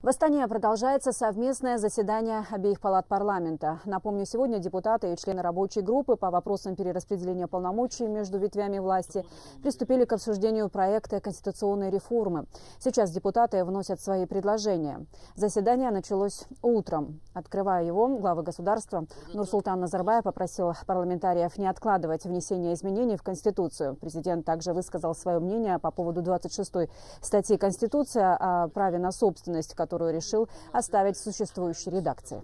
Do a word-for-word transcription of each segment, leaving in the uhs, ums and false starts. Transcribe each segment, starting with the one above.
В Астане продолжается совместное заседание обеих палат парламента. Напомню, сегодня депутаты и члены рабочей группы по вопросам перераспределения полномочий между ветвями власти приступили к обсуждению проекта конституционной реформы. Сейчас депутаты вносят свои предложения. Заседание началось утром. Открывая его, глава государства Нурсултан Назарбаев попросил парламентариев не откладывать внесение изменений в Конституцию. Президент также высказал свое мнение по поводу двадцать шестой статьи Конституции о праве на собственность, которую решил оставить в существующей редакции.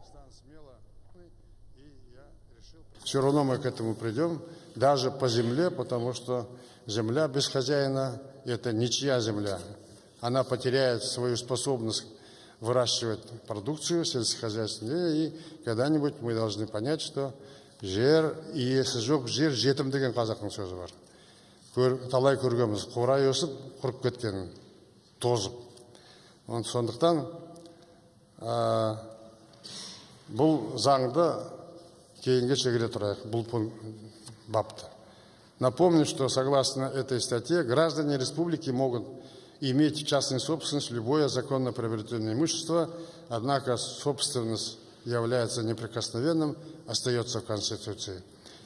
Все равно мы к этому придем, даже по земле, потому что земля без хозяина – это ничья земля. Она потеряет свою способность выращивать продукцию сельскохозяйственную, и когда-нибудь мы должны понять, что жер иесі жоқ жер жетім деген қазақтың сөзі бар. Талай көргенбіз, қурай өсіп, құрып кеткен, тозып. Сондықтан бұл заңды кейінге шегере тұрайық, бұл бапты. Напомню, что согласно этой статье граждане республики могут иметь в частной собственности любое законно приобретенное имущество, однако собственность является неприкосновенным, остается в Конституции.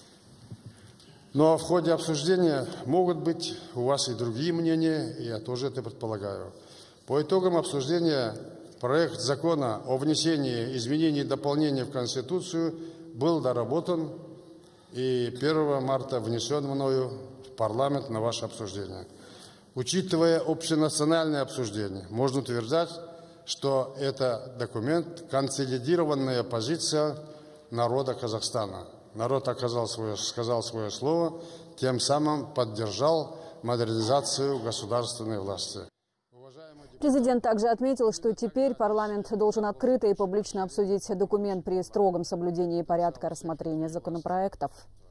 Но в ходе обсуждения могут быть у вас и другие мнения, и я тоже это предполагаю. По итогам обсуждения проект закона о внесении изменений и дополнений в Конституцию был доработан и первого марта внесен мною в парламент на ваше обсуждение. Учитывая общенациональное обсуждение, можно утверждать, что это документ, консолидированная позиция народа Казахстана. Народ оказал свое, сказал свое слово, тем самым поддержал модернизацию государственной власти. Президент также отметил, что теперь парламент должен открыто и публично обсудить документ при строгом соблюдении порядка рассмотрения законопроектов.